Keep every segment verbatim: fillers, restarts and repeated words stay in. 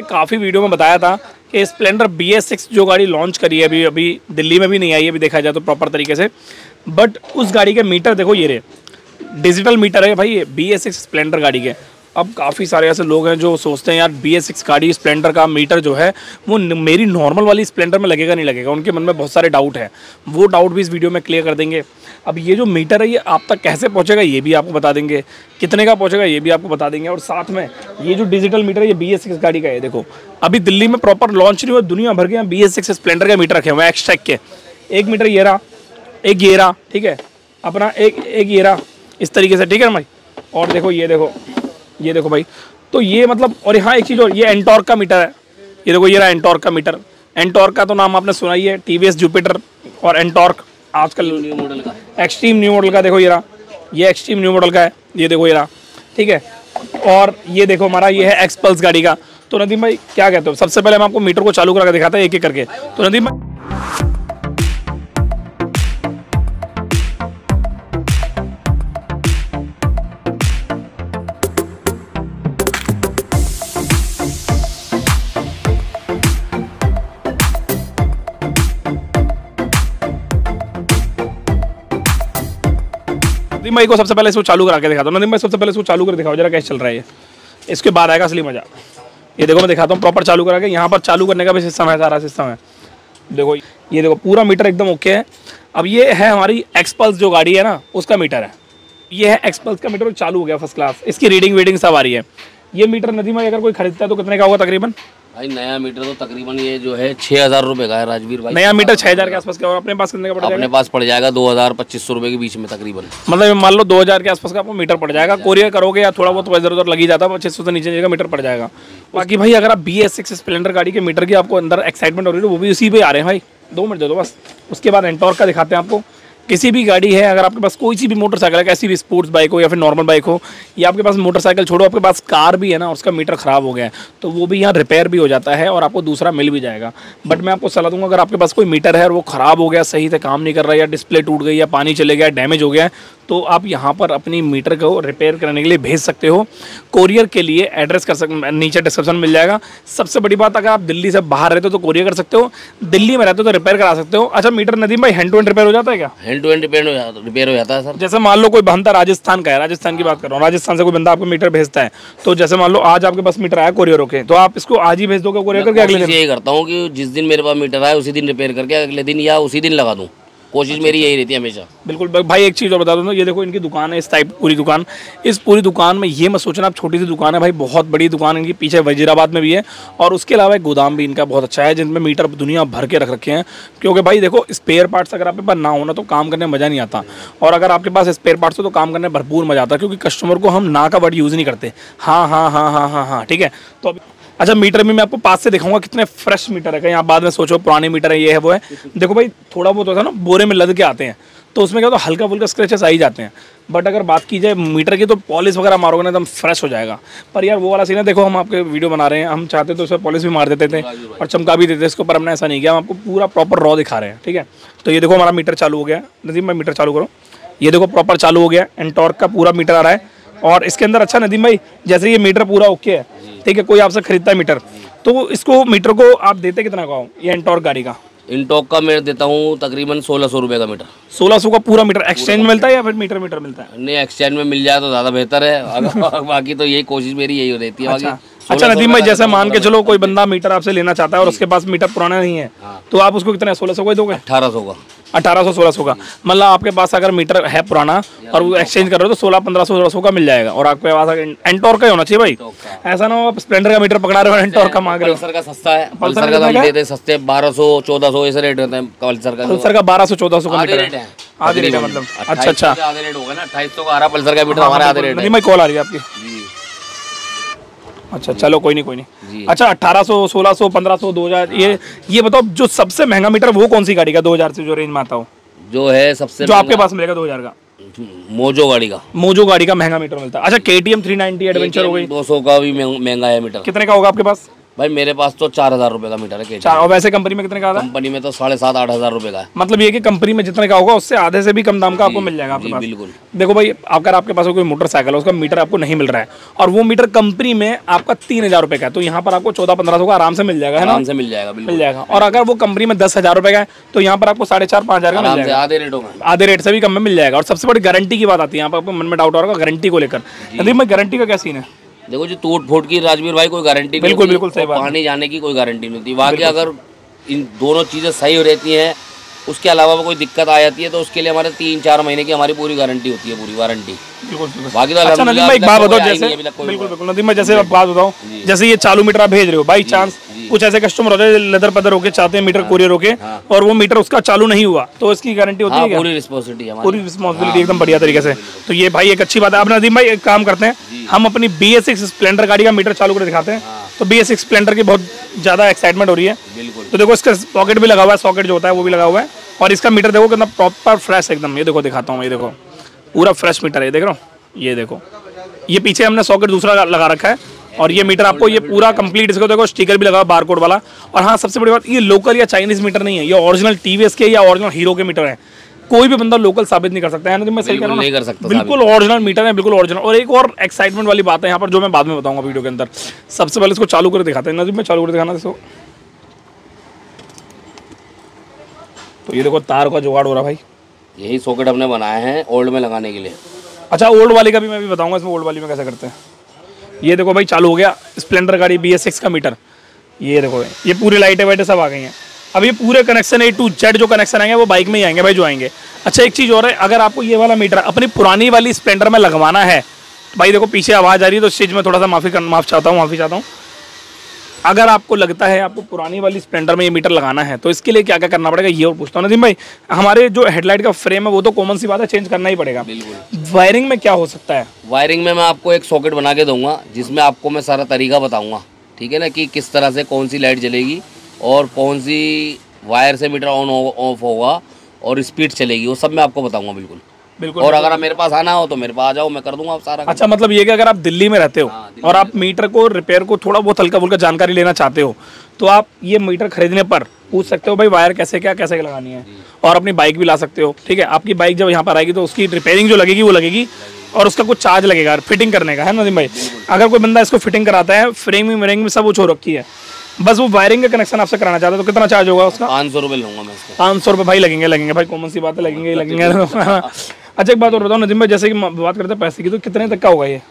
काफ़ी वीडियो में बताया था कि स्प्लेंडर बी एस सिक्स जो गाड़ी लॉन्च करी है अभी अभी दिल्ली में भी नहीं आई है अभी देखा जाए तो प्रॉपर तरीके से, बट उस गाड़ी के मीटर देखो ये रहे डिजिटल मीटर है भाई ये बी एस सिक्स स्प्लेंडर गाड़ी के। अब काफ़ी सारे ऐसे लोग हैं जो सोचते हैं यार बी एस सिक्स गाड़ी स्प्लेंडर का मीटर जो है वो मेरी नॉर्मल वाली स्प्लेंडर में लगेगा नहीं लगेगा, उनके मन में बहुत सारे डाउट हैं, वो डाउट भी इस वीडियो में क्लियर कर देंगे। अब ये जो मीटर है ये आप तक कैसे पहुंचेगा ये भी आपको बता देंगे, कितने का पहुंचेगा ये भी आपको बता देंगे, और साथ में ये जो डिजिटल मीटर है ये बी एस सिक्स गाड़ी का है। देखो अभी दिल्ली में प्रॉपर लॉन्च नहीं हुआ, दुनिया भर के यहाँ बी एस सिक्स स्प्लेंडर का मीटर रखे हुए हैं एक्सट्रैक के। एक मीटर ये रहा, एक ये रहा, ठीक है अपना, एक एक ये रहा इस तरीके से, ठीक है ना भाई। और देखो ये देखो ये देखो भाई, तो ये मतलब, और यहाँ एक चीज़ और, ये एंटॉर्क का मीटर है, ये देखो ये रहा एंटॉर्क का मीटर। एंटॉर्क का तो नाम आपने सुना ही है, टी वी एस जुपिटर और एंटॉर्क आजकल न्यू मॉडल का, एक्सट्रीम न्यू मॉडल का। देखो ये रहा, ये एक्सट्रीम न्यू मॉडल का है, ये देखो ये रहा, ठीक है। और ये देखो हमारा ये है एक्सपल्स गाड़ी का। तो नदीम भाई क्या कहते हो, सबसे पहले हम आपको मीटर को चालू करा के दिखाते हैं एक एक करके। तो नदीम भाई नदीम भाई को सबसे पहले इसको चालू करा के दिखाता हूँ। नदीम भाई सबसे पहले इसको चालू कर दिखाओ जरा कैसे चल रहा है ये, इसके बाद आएगा असली मजा। ये देखो मैं दिखाता हूँ प्रॉपर चालू करा के, यहाँ पर चालू करने का भी सिस्टम है, सारा सिस्टम है। देखो ये देखो पूरा मीटर एकदम ओके है। अब ये है हमारी एक्सपल्स जो गाड़ी है ना उसका मीटर है, ये है एक्सपल्स का मीटर, चालू हो गया फर्स्ट क्लास, इसकी रीडिंग वीडिंग सब आ रही है। ये मीटर नदीम भाई अगर कोई खरीदता है तो कितने का होगा तकरीबन? भाई नया मीटर तो तकरीबन ये जो है छः हज़ार रुपये का है राजवीर भाई। नया मीटर छः हज़ार के आसपास का, और अपने पास कितने का पड़ जाएगा? अपने पास पड़ जाएगा दो हज़ार पच्चीस सौ रुपये के बीच में तकरीबन। मतलब मान लो दो हज़ार के आसपास का आपको मीटर पड़ जाएगा, कोरियर करोगे या थोड़ा बहुत इधर उधर लगी जाता है, पच्चीस सौ से नीचे का मीटर पड़ जाएगा। बाकी भाई अगर आप बी एस सिक्स स्प्लेंडर गाड़ी के मीटर की आपको अंदर एक्साइटमेंट हो रही है वो भी उसी पे आ रहे हैं भाई। दो मिनट दे दो बस, उसके बाद एंटॉर्क का दिखाते हैं आपको। किसी भी गाड़ी है, अगर आपके पास कोई सी भी मोटरसाइकिल है, कैसी भी स्पोर्ट्स बाइक हो या फिर नॉर्मल बाइक हो, या आपके पास मोटरसाइकिल छोड़ो आपके पास कार भी है ना, उसका मीटर ख़राब हो गया है तो वो भी यहाँ रिपेयर भी हो जाता है और आपको दूसरा मिल भी जाएगा। बट मैं आपको सलाह दूंगा अगर आपके पास कोई मीटर है और वो ख़राब हो गया, सही से काम नहीं कर रहा है, या डिस्प्ले टूट गई, या पानी चले गया, डैमेज हो गया है, तो आप यहाँ पर अपनी मीटर को रिपेयर करने के लिए भेज सकते हो। कोरियर के लिए एड्रेस कर सकते, नीचे डिस्क्रिप्शन में मिल जाएगा। सबसे बड़ी बात, अगर आप दिल्ली से बाहर रहते हो तो कोरियर कर सकते हो, दिल्ली में रहते हो तो रिपेयर करा सकते हो। अच्छा मीटर नदीम भाई हैंड टू हैंड रिपेयर हो जाता है क्या? हैंड टू हैंड रिपेयर हो जाता रिपेयर हो जाता है सर। जैसे मान लो कोई बंदा राजस्थान का है, राजस्थान की बात कर रहा हूँ, राजस्थान से कोई बंदा आपको मीटर भेजता है, तो जैसे मान लो आज आपके पास मीटर आया कोरियर होके, तो आप इसको आज ही भेज दोगे कोरियर करके? अगले दिन यही करता हूँ कि जिस दिन मेरे पास मीटर आए उसी दिन रिपेयर करके अगले दिन या उसी दिन लगा दूँ, कोशिश मेरी यही रहती है हमेशा। बिल्कुल भाई एक चीज़ और बता दूँ, ये देखो इनकी दुकान है, इस टाइप पूरी दुकान, इस पूरी दुकान में ये मत सोचना आप छोटी सी दुकान है भाई, बहुत बड़ी दुकान इनकी पीछे वजीराबाद में भी है, और उसके अलावा एक गोदाम भी इनका बहुत अच्छा है जिनमें मीटर दुनिया भर के रख रखे हैं। क्योंकि भाई देखो स्पेयर पार्ट्स अगर आपके पास ना होना तो काम करने में मज़ा नहीं आता, और अगर आपके पास स्पेयर पार्ट्स हो तो काम करने में भरपूर मज़ा आता है, क्योंकि कस्टमर को हम ना का वर्ड यूज़ नहीं करते, हाँ हाँ हाँ हाँ हाँ हाँ ठीक है। तो अब अच्छा मीटर में मैं आपको पास से दिखाऊंगा कितने फ्रेश मीटर है, कहीं आप बाद में सोचो पुराने मीटर है ये है वो है। देखो भाई थोड़ा बहुत होता है ना बोरे में लद के आते हैं तो उसमें क्या होता है हल्का फुल्का स्क्रैचेस आ ही जाते हैं, बट अगर बात की जाए मीटर की तो पॉलिश वगैरह मारोगे ना एकदम फ्रेश हो जाएगा। पर यार वो वाला सीन है, देखो हम आपके वीडियो बना रहे हैं, हम चाहते तो उसमें पॉलिश भी मार देते थे और चमका भी देते, इसके ऊपर हमने ऐसा नहीं किया, हम आपको पूरा प्रॉपर रॉ दिखा रहे हैं, ठीक है। तो ये देखो हमारा मीटर चालू हो गया, नदीम भाई मीटर चालू करो, ये देखो प्रॉपर चालू हो गया, एंटॉर्क का पूरा मीटर आ रहा है। और इसके अंदर अच्छा नदीम भाई जैसे ये मीटर पूरा ओके है, ठीक है, कोई आपसे खरीदता है मीटर तो इसको मीटर को आप देते कितना का हो? ये एंटॉर्क गाड़ी का इंटॉक का मैं देता हूँ तकरीबन सोलह सौ रुपये का मीटर। सोलह सौ का पूरा मीटर एक्सचेंज में मिलता है या फिर मीटर मीटर मिलता है? नहीं एक्सचेंज में मिल जाए तो ज़्यादा बेहतर है। बाकी तो यही कोशिश मेरी यही रहती है। अच्छा, अच्छा नदीम भाई जैसे मान के चलो कोई बंदा मीटर आपसे लेना चाहता है और उसके पास मीटर पुराना नहीं है तो आप उसको कितना सोलह सौ का दोगे? अठारह सौ का अठारह सौ सोलह सौ का, मतलब आपके पास अगर मीटर है पुराना और वो एक्सचेंज कर रहे हो तो सोलह पंद्रह सौ सोलह सौ का मिल जाएगा। और आपके पास एंटॉर्क का ही होना चाहिए भाई, ऐसा ना हो आप स्प्लेंडर का मीटर पकड़ा रहे हो एंटॉर्क का मांग रहे हो। पल्सर का सस्ता है, पल्सर का दाम देते सस्ते बारह सौ चौदह सौ ऐसे रेट होते हैं पल्सर का। पल्सर का बारह सौ चौदह सौ का मीटर है, आधे रेट है मतलब। अच्छा अच्छा आधे रेट होगा ना, अट्ठाईस सौ का आ रहा पल्सर का मीटर, हमारा आधे रेट है। नहीं कॉल आ रही है आपकी। अच्छा चलो कोई नहीं कोई नहीं। अच्छा अठारह सौ सोलह सौ पंद्रह सौ दो हजार ये ये बताओ जो सबसे महंगा मीटर वो कौन सी गाड़ी का दो हजार से जो रेंज में आता हो? जो है सबसे जो आपके पास मिलेगा दो हजार का, मोजो गाड़ी का। मोजो गाड़ी का महंगा मीटर मिलता है। अच्छा K T M three ninety Adventure हो गई, दो सौ का भी महंगा है मीटर। कितने का होगा आपके पास? भाई मेरे पास तो चार हजार रुपये का मीटर है के चार, और वैसे कंपनी में कितने का आता है? कंपनी में तो साढ़े सात आठ हजार रुपये का है। मतलब ये कि कंपनी में जितने का होगा उससे आधे से भी कम दाम का आपको मिल जाएगा आपके पास। बिल्कुल। देखो भाई, अगर आपके पास कोई मोटरसाइकिल है उसका मीटर आपको नहीं मिल रहा है और वो मीटर कंपनी में आपका तीन हजार रुपये का है, तो यहाँ पर आपको चौदह पंद्रह सौ का आराम से मिल जाएगा, है ना? आराम से मिल जाएगा, मिल जाएगा। और अगर वो कंपनी में दस हजार रुपये का है तो यहाँ पर आपको साढ़े चार पाँच हजार का मिल जाएगा, आधे रेटों में, आधे रेट से भी कम में मिल जाएगा। और सबसे बड़ी गारंटी की बात आती है, यहाँ पर आपको मन में डाउट होगा गारंटी को लेकर। नदीम भाई, गारंटी का क्या सीन है? देखो जी, टूट फूट की राजवीर भाई कोई गारंटी नहीं, बिल्कुल बिल्कुल सही बात, पानी जाने की कोई गारंटी नहीं होती। बाकी अगर इन दोनों चीज़ें सही हो रहती हैं, उसके अलावा कोई दिक्कत आ जाती है तो उसके लिए हमारे तीन चार महीने की हमारी पूरी गारंटी होती है, पूरी वारंटी। बाकी तो अच्छा नदीम भाई, एक बात बताओ, जैसे बिल्कुल बिल्कुल नदीम भाई, जैसे बात बताओ, जैसे ये चालू मीटर आप भेज रहे हो, बाई चांस कुछ ऐसे कस्टमर होते हैं लेदर पदर होके चाहते हैं मीटर कोरियर होके और वो मीटर उसका चालू नहीं हुआ, तो इसकी गारंटी होती है क्या? पूरी रिस्पॉन्सिबिलिटी है, पूरी रिस्पॉन्सिबिलिटी एकदम बढ़िया तरीके से। तो ये भाई एक अच्छी बात है। अब नदीम भाई एक काम करते हैं, हम अपनी बी एस सिक्स स्प्लेंडर गाड़ी का मीटर चालू कर दिखाते हैं। तो बी एस सिक्स स्प्लेंडर की बहुत ज़्यादा एक्साइटमेंट हो रही है। तो देखो, इसका पॉकेट भी लगा हुआ है, सॉकेट जो होता है वो भी लगा हुआ है, और इसका मीटर देखो कितना प्रॉपर फ्रेश एकदम। ये देखो दिखाता हूँ, ये देखो पूरा फ्रेश मीटर है, देख रहा हूँ। ये देखो, ये पीछे हमने सॉकेट दूसरा लगा रखा है और ये मीटर आपको ये पूरा कंप्लीट, इसको देखो स्टिकर भी लगा बारकोड वाला। और हाँ, सबसे बड़ी बात, ये लोकल या चाइनीज मीटर नहीं है, ये ओरिजिनल टीवीएस के या ओरिजिनल हीरो के मीटर है। कोई भी बंदा लोकल साबित नहीं कर सकता है ना, तो मैं सही कह रहा हूं, नहीं कर सकता, बिल्कुल ओरिजिनल मीटर है, बिल्कुल ओरिजिनल। और एक और एक्साइटमेंट वाली बात है यहाँ पर जो मैं बाद में बताऊंगा वीडियो के अंदर। सबसे पहले इसको चालू कर दिखाते हैं नदीम में, चालू कर दिखाना इसको। तो ये देखो तार का जुगाड़ हो रहा भाई, यही सॉकेट हमने बनाए हैं ओल्ड में लगाने के लिए। अच्छा, ओल्ड वाली का भी मैं भी बताऊंगा इसमें, ओल्ड वाली में कैसे करते हैं। ये देखो भाई, चालू हो गया स्प्लेंडर गाड़ी बी एस सिक्स का मीटर। ये देखो, ये पूरी लाइटें वाइटें सब आ गई हैं। अब ये पूरे कनेक्शन ए टू जेड जो कनेक्शन आएंगे वो बाइक में ही आएंगे भाई, जो आएंगे। अच्छा, एक चीज़ और है, अगर आपको ये वाला मीटर अपनी पुरानी वाली स्प्लेंडर में लगवाना है तो भाई देखो पीछे आवाज़ आ रही है, तो इस चीज़ में थोड़ा सा माफ़ी माफ़ चाहता हूँ माफ़ी चाहता हूँ अगर आपको लगता है आपको पुरानी वाली स्प्लेंडर में ये मीटर लगाना है तो इसके लिए क्या क्या करना पड़ेगा, ये और पूछता हूँ नदीम भाई। हमारे जो हेडलाइट का फ्रेम है वो तो कॉमन सी बात है, चेंज करना ही पड़ेगा। बिल्कुल। वायरिंग में क्या हो सकता है? वायरिंग में मैं आपको एक सॉकेट बना के दूंगा जिसमें आपको मैं सारा तरीका बताऊंगा, ठीक है ना, कि किस तरह से कौन सी लाइट जलेगी और कौन सी वायर से मीटर ऑन ऑफ होगा और स्पीड चलेगी, वो सब मैं आपको बताऊंगा। बिल्कुल बिल्कुल। और अगर आप मेरे पास आना हो तो मेरे पास आ जाओ, मैं कर दूंगा आप सारा। अच्छा, मतलब ये कि अगर आप दिल्ली में रहते हो और आप मीटर को रिपेयर को थोड़ा बहुत हल्का फुल्का जानकारी लेना चाहते हो तो आप ये मीटर खरीदने पर पूछ सकते हो भाई वायर कैसे क्या कैसे क्या लगानी है, और अपनी बाइक भी ला सकते हो। ठीक है, आपकी बाइक जब यहाँ पर आएगी तो उसकी रिपेयरिंग जो लगेगी वो लगेगी और उसका कुछ चार्ज लगेगा फिटिंग करने का, है नदीम भाई। अगर कोई बंदा इसको फिटिंग कराता है, फ्रेमिंग व्रेमिंग में सब वो छो रखी है, बस वो वायरिंग का कनेक्शन आपसे कराना चाहते हो तो कितना चार्ज होगा उसका? पाँच सौ रुपये लूँगा मैं इसका। पाँच सौ रुपये भाई लगेंगे लगेंगे भाई, कॉमन सी बात है, लगेंगे लगेंगे। अच्छा, एक बात और बताओ नदीम भाई, जैसे कि बात करते हैं पैसे की, तो कितने तक का होगा ये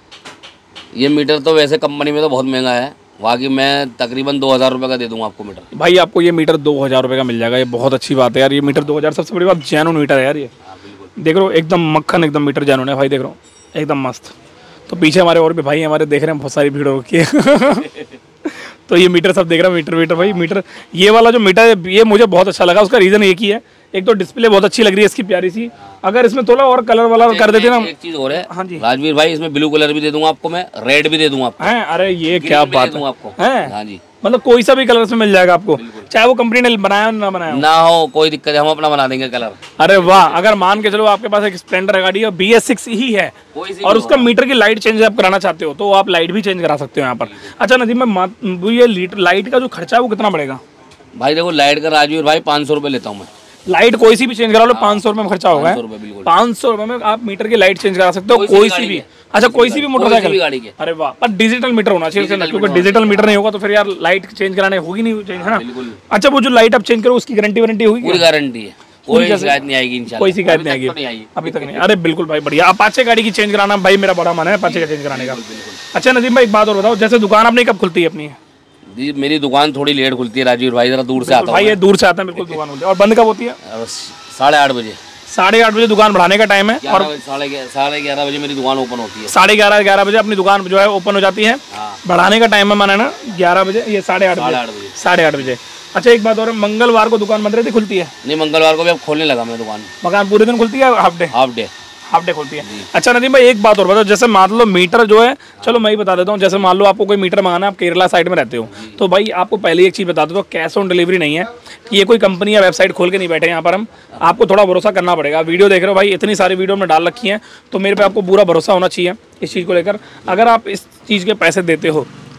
ये मीटर? तो वैसे कंपनी में तो बहुत महंगा है, बाकी मैं तकरीबन दो हज़ार रुपये का दे दूंगा आपको मीटर। भाई आपको ये मीटर दो हज़ार रुपये का मिल जाएगा, ये बहुत अच्छी बात है यार। ये मीटर दो हज़ार, सबसे बड़ी बात जेन्युइन मीटर है यार ये। देख रहे हो एकदम मक्खन, एकदम मीटर जेन्युइन है भाई, देख रहे हो एकदम मस्त। तो पीछे हमारे और भी भाई हमारे देख रहे हैं, बहुत सारी भीड़ होती है। तो ये मीटर सब देख रहा है, मीटर मीटर भाई मीटर। ये वाला जो मीटर है ये मुझे बहुत अच्छा लगा, उसका रीज़न एक ही है, एक तो डिस्प्ले बहुत अच्छी लग रही है इसकी प्यारी सी। अगर इसमें थोड़ा और कलर वाला कर देते ना। एक चीज़ और है, हाँ जी राजवीर भाई, इसमें ब्लू कलर भी दे दूंगा आपको, मैं रेड भी दे दूंगा आपको। हैं? अरे ये क्या बात है आपको है? हाँ जी, मतलब कोई सा भी कलर इसमें मिल जाएगा आपको, चाहे वो कंपनी ने बनाया ना बनाया ना हो, कोई दिक्कत है, हम अपना बना देंगे कलर। अरे वाह, अगर मान के चलो आपके पास एक स्प्लेंडर गाड़ी है बी एस सिक्स ही है और उसका मीटर की लाइट चेंज आप कराना चाहते हो तो आप लाइट भी चेंज करा सकते हो यहाँ पर। अच्छा नदीम मैं, ये लाइट का जो खर्चा है वो कितना पड़ेगा? भाई देखो, लाइट का राजवीर भाई पाँच सौ रुपये लेता हूँ मैं। लाइट कोई सी भी चेंज करा लो पाँच सौ रुपये में खर्चा होगा। बिल्कुल पाँच सौ रुपये में आप मीटर की लाइट चेंज करा सकते हो, कोई सी भी। अच्छा, कोई सी भी मोटरसाइकिल गाड़ी के। अरे वाह, पर डिजिटल मीटर होना चाहिए, क्योंकि डिजिटल मीटर नहीं होगा तो फिर यार लाइट चेंज कराने होगी नहीं चेंज, है ना? अच्छा, वो जो लाइट आप चेंज करो उसकी गारंटी वारंटी होगी? पूरी गारंटी है, कोई शिकायत नहीं आएगी इंशाल्लाह। कोई शिकायत नहीं आएगी अभी तक नहीं? अरे बिल्कुल भाई बढ़िया। अपाचे गाड़ी की चेंज कराना भाई मेरा बड़ा मन है, अपाचे का चेंज कराने का। अच्छा नदीम भाई, एक बात और बताओ, जैसे दुकान अपनी कब खुलती है अपनी? जी मेरी दुकान थोड़ी लेट खुलती है राजवीर भाई, जरा दूर से आता हूं भाई। ये दूर से आता है बिल्कुल दुकान खुलती है। और बंद कब होती है? साढ़े आठ बजे। साढ़े आठ बजे दुकान बढ़ाने का टाइम है और साढ़े साढ़े ग्यारह बजे मेरी दुकान ओपन होती है। साढ़े ग्यारह ग्यारह बजे अपनी दुकान जो है ओपन हो जाती है। बढ़ाने का टाइम है माना ना ग्यारह बजे, ये साढ़े आठ बजे साढ़े आठ बजे। अच्छा, एक बात और, मंगलवार को दुकान बंद रहती खुलती है? नहीं, मंगलवार को भी अब खोलने लगा मैं दुकान। मकान पूरे दिन खुलती है half day? Half day half day खुलती है। अच्छा नदीम भाई, एक बात और बताओ, जैसे मान लो मीटर जो है, चलो मैं ही बता देता हूँ, जैसे मान लो आपको कोई मीटर मंगाना है, आप केरला साइड में रहते हो तो भाई आपको पहले एक चीज़ बता दो, तो कैश ऑन डिलीवरी नहीं है। ये कोई कंपनी या वेबसाइट खोल के नहीं बैठे यहाँ पर हम, आपको थोड़ा भरोसा करना पड़ेगा। वीडियो देख रहे हो भाई, इतनी सारी वीडियो में डाल रखी हैं तो मेरे पे आपको पूरा भरोसा होना चाहिए इस चीज़ को लेकर। अगर आप इस चीज़ के पैसे देते हो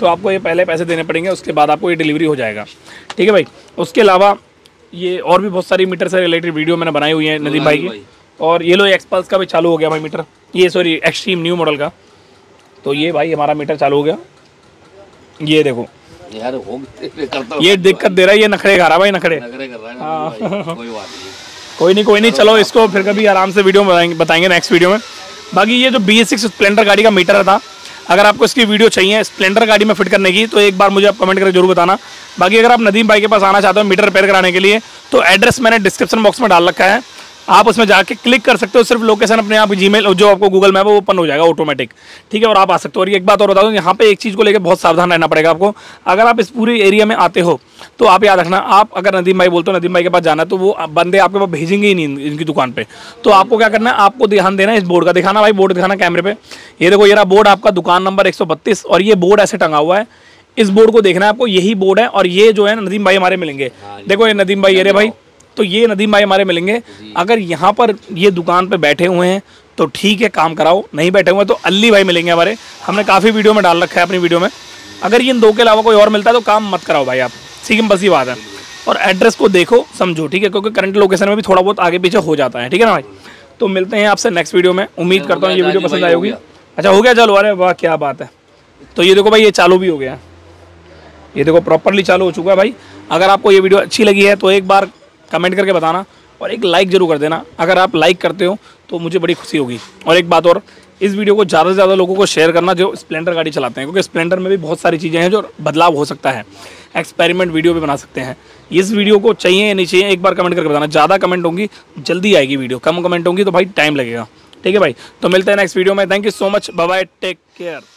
तो आपको ये पहले पैसे देने पड़ेंगे, उसके बाद आपको ये डिलीवरी हो जाएगा। ठीक है भाई। उसके अलावा ये और भी बहुत सारी मीटर से रिलेटेड वीडियो मैंने बनाई हुई है नदीम भाई की। और ये लो एक्सपल्स का भी चालू हो गया भाई मीटर, ये सॉरी एक्सट्रीम न्यू मॉडल का। तो ये भाई हमारा मीटर चालू हो गया, ये देखो यार हो ये दिक्कत दे रहा है, ये नखरे खा रहा भाई, नखरे। नखरे कर रहा है। हाँ कोई बात नहीं, कोई नहीं कोई नहीं, चलो इसको फिर कभी आराम से वीडियो बताएंगे बताएंगे नेक्स्ट वीडियो में। बाकी ये जो बी एस सिक्स स्प्लेंडर गाड़ी का मीटर था, अगर आपको इसकी वीडियो चाहिए स्प्लेंडर गाड़ी में फिट करने की तो एक बार मुझे आप कमेंट करके जरूर बताना। बाकी अगर आप नदीम भाई के पास आना चाहते हो मीटर रिपेयर कराने के लिए तो एड्रेस मैंने डिस्क्रिप्शन बॉक्स में डाल रखा है, आप उसमें जाके क्लिक कर सकते हो, सिर्फ लोकेशन अपने आप जीमेल जो आपको गूगल मैप है वो ओपन हो जाएगा ऑटोमेटिक। ठीक है, और आप आ सकते हो। और एक बात और बता दूं, यहाँ पे एक चीज़ को लेकर बहुत सावधान रहना पड़ेगा आपको। अगर आप इस पूरे एरिया में आते हो तो आप याद रखना, आप अगर नदीम भाई बोलते हो नदीम भाई के पास जाना है तो वो बंदे आपके पास भेजेंगे ही नहीं इनकी दुकान पे। तो आपको क्या करना है, आपको ध्यान देना इस बोर्ड का, दिखाना भाई बोर्ड दिखाना कैमरे पे। ये देखो ये रहा बोर्ड आपका, दुकान नंबर एक सौ बत्तीस, और ये बोर्ड ऐसे टंगा हुआ है, इस बोर्ड को देखना है आपको, यही बोर्ड है। और ये जो है नदीम भाई हमारे मिलेंगे, देखो ये नदीम भाई, ये रे भाई, तो ये नदीम भाई हमारे मिलेंगे। अगर यहाँ पर ये दुकान पे बैठे हुए हैं तो ठीक है काम कराओ, नहीं बैठे हुए तो अल्ली भाई मिलेंगे हमारे, हमने काफ़ी वीडियो में डाल रखा है अपनी वीडियो में। अगर ये इन दो के अलावा कोई और मिलता है तो काम मत कराओ भाई आप, सिंपल सी बात है। और एड्रेस को देखो समझो, ठीक है, क्योंकि करंट लोकेशन में भी थोड़ा बहुत आगे पीछे हो जाता है। ठीक है ना भाई, तो मिलते हैं आपसे नेक्स्ट वीडियो में, उम्मीद करता हूँ ये वीडियो पसंद आई होगी। अच्छा हो गया, चलो, अरे वाह क्या बात है। तो ये देखो भाई ये चालू भी हो गया, ये देखो प्रॉपरली चालू हो चुका है भाई। अगर आपको ये वीडियो अच्छी लगी है तो एक बार कमेंट करके बताना और एक लाइक जरूर कर देना। अगर आप लाइक करते हो तो मुझे बड़ी खुशी होगी। और एक बात और, इस वीडियो को ज़्यादा से ज़्यादा लोगों को शेयर करना जो स्प्लेंडर गाड़ी चलाते हैं, क्योंकि स्प्लेंडर में भी बहुत सारी चीज़ें हैं जो बदलाव हो सकता है, एक्सपेरिमेंट वीडियो भी बना सकते हैं। इस वीडियो को चाहिए या नहीं चाहिए एक बार कमेंट करके बताना। ज़्यादा कमेंट होंगी जल्दी आएगी वीडियो, कम कमेंट होंगी तो भाई टाइम लगेगा। ठीक है भाई, तो मिलते हैं नेक्स्ट वीडियो में। Thank you so much, bye bye, take care.